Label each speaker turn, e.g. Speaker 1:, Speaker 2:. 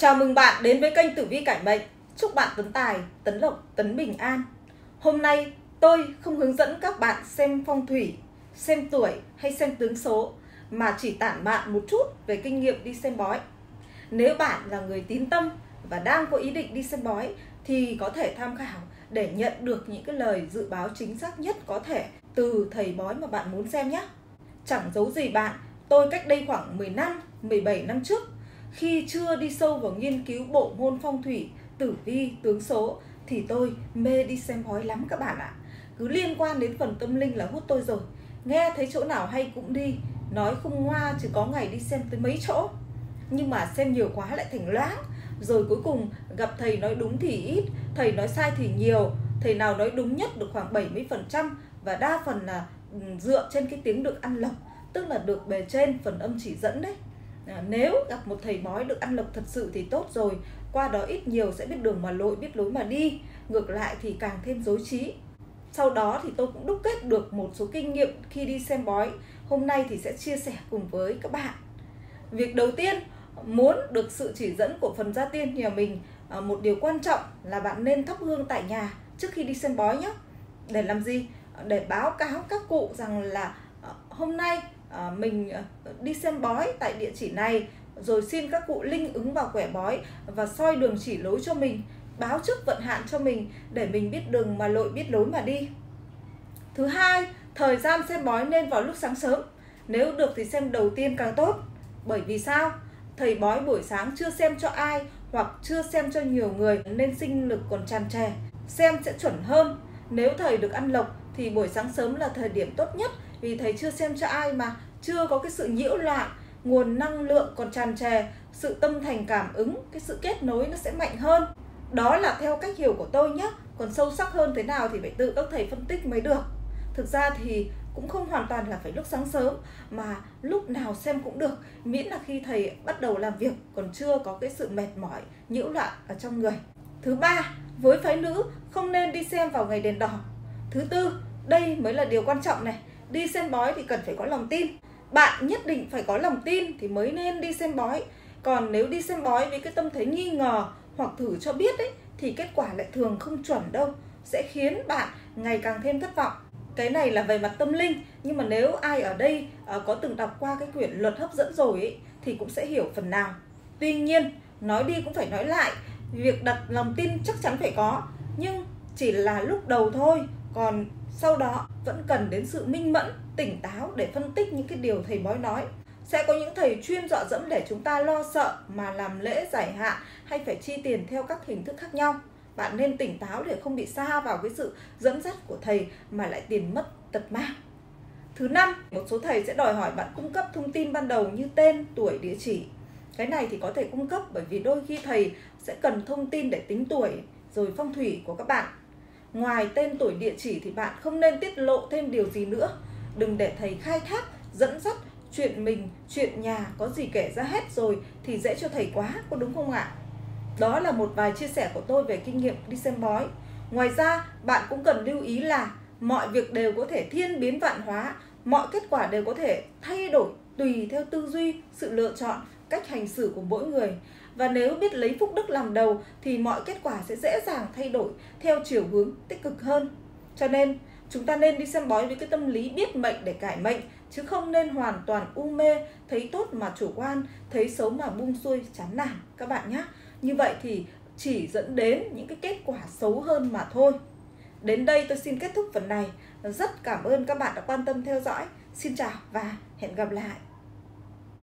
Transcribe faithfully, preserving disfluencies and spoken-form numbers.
Speaker 1: Chào mừng bạn đến với kênh Tử Vi Cải Mệnh. Chúc bạn tấn tài, tấn lộc, tấn bình an. Hôm nay tôi không hướng dẫn các bạn xem phong thủy, xem tuổi hay xem tướng số, mà chỉ tản mạn một chút về kinh nghiệm đi xem bói. Nếu bạn là người tín tâm và đang có ý định đi xem bói thì có thể tham khảo để nhận được những cái lời dự báo chính xác nhất có thể từ thầy bói mà bạn muốn xem nhé. Chẳng giấu gì bạn, tôi cách đây khoảng mười năm, mười bảy năm trước, khi chưa đi sâu vào nghiên cứu bộ môn phong thủy, tử vi, tướng số thì tôi mê đi xem bói lắm các bạn ạ. Cứ liên quan đến phần tâm linh là hút tôi rồi. Nghe thấy chỗ nào hay cũng đi, nói không ngoa chứ có ngày đi xem tới mấy chỗ. Nhưng mà xem nhiều quá lại thành loãng. Rồi cuối cùng gặp thầy nói đúng thì ít, thầy nói sai thì nhiều. Thầy nào nói đúng nhất được khoảng bảy mươi phần trăm và đa phần là dựa trên cái tiếng được ăn lộc, tức là được bề trên phần âm chỉ dẫn đấy. À, nếu gặp một thầy bói được ăn lộc thật sự thì tốt rồi, qua đó ít nhiều sẽ biết đường mà lội, biết lối mà đi. Ngược lại thì càng thêm rối trí. Sau đó thì tôi cũng đúc kết được một số kinh nghiệm khi đi xem bói. Hôm nay thì sẽ chia sẻ cùng với các bạn. Việc đầu tiên, muốn được sự chỉ dẫn của phần gia tiên nhà mình, một điều quan trọng là bạn nên thắp hương tại nhà trước khi đi xem bói nhé. Để làm gì? Để báo cáo các cụ rằng là hôm nay mình đi xem bói tại địa chỉ này, rồi xin các cụ linh ứng vào quẻ bói và soi đường chỉ lối cho mình, báo trước vận hạn cho mình để mình biết đường mà lội, biết lối mà đi. Thứ hai, thời gian xem bói nên vào lúc sáng sớm. Nếu được thì xem đầu tiên càng tốt. Bởi vì sao? Thầy bói buổi sáng chưa xem cho ai hoặc chưa xem cho nhiều người nên sinh lực còn tràn trề, xem sẽ chuẩn hơn. Nếu thầy được ăn lộc thì buổi sáng sớm là thời điểm tốt nhất, vì thầy chưa xem cho ai mà, chưa có cái sự nhiễu loạn, nguồn năng lượng còn tràn trề, sự tâm thành cảm ứng, cái sự kết nối nó sẽ mạnh hơn. Đó là theo cách hiểu của tôi nhé. Còn sâu sắc hơn thế nào thì phải tự các thầy phân tích mới được. Thực ra thì cũng không hoàn toàn là phải lúc sáng sớm, mà lúc nào xem cũng được, miễn là khi thầy bắt đầu làm việc còn chưa có cái sự mệt mỏi, nhiễu loạn ở trong người. Thứ ba, với phái nữ không nên đi xem vào ngày đèn đỏ. Thứ tư, đây mới là điều quan trọng này, đi xem bói thì cần phải có lòng tin. Bạn nhất định phải có lòng tin thì mới nên đi xem bói. Còn nếu đi xem bói với cái tâm thế nghi ngờ hoặc thử cho biết ấy, thì kết quả lại thường không chuẩn đâu, sẽ khiến bạn ngày càng thêm thất vọng. Cái này là về mặt tâm linh, nhưng mà nếu ai ở đây uh, có từng đọc qua cái quyển luật hấp dẫn rồi ấy, thì cũng sẽ hiểu phần nào. Tuy nhiên, nói đi cũng phải nói lại, việc đặt lòng tin chắc chắn phải có, nhưng chỉ là lúc đầu thôi. Còn sau đó vẫn cần đến sự minh mẫn, tỉnh táo để phân tích những cái điều thầy bói nói. Sẽ có những thầy chuyên dọa dẫm để chúng ta lo sợ mà làm lễ giải hạn hay phải chi tiền theo các hình thức khác nhau. Bạn nên tỉnh táo để không bị sa vào cái sự dẫn dắt của thầy mà lại tiền mất tật mang. Thứ năm, một số thầy sẽ đòi hỏi bạn cung cấp thông tin ban đầu như tên, tuổi, địa chỉ. Cái này thì có thể cung cấp bởi vì đôi khi thầy sẽ cần thông tin để tính tuổi rồi phong thủy của các bạn. Ngoài tên, tuổi, địa chỉ thì bạn không nên tiết lộ thêm điều gì nữa. Đừng để thầy khai thác, dẫn dắt chuyện mình, chuyện nhà có gì kể ra hết rồi thì dễ cho thầy quá, có đúng không ạ? Đó là một vài chia sẻ của tôi về kinh nghiệm đi xem bói. Ngoài ra, bạn cũng cần lưu ý là mọi việc đều có thể thiên biến vạn hóa, mọi kết quả đều có thể thay đổi tùy theo tư duy, sự lựa chọn, cách hành xử của mỗi người. Và nếu biết lấy phúc đức làm đầu thì mọi kết quả sẽ dễ dàng thay đổi theo chiều hướng tích cực hơn. Cho nên, chúng ta nên đi xem bói với cái tâm lý biết mệnh để cải mệnh, chứ không nên hoàn toàn u mê, thấy tốt mà chủ quan, thấy xấu mà buông xuôi chán nản các bạn nhé. Như vậy thì chỉ dẫn đến những cái kết quả xấu hơn mà thôi. Đến đây tôi xin kết thúc phần này. Rất cảm ơn các bạn đã quan tâm theo dõi. Xin chào và hẹn gặp lại.